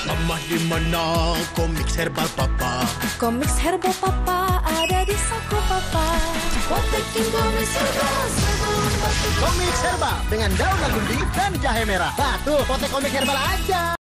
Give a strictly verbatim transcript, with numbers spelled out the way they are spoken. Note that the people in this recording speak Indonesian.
Mama di mana? Komik Herbal Papa. Komik Herbal Papa ada di saku papa. Potekin komik herbal sebelum batuk. Komik Herbal dengan daun lagundi dan jahe merah. Bah, tuh potek komik herbal aja.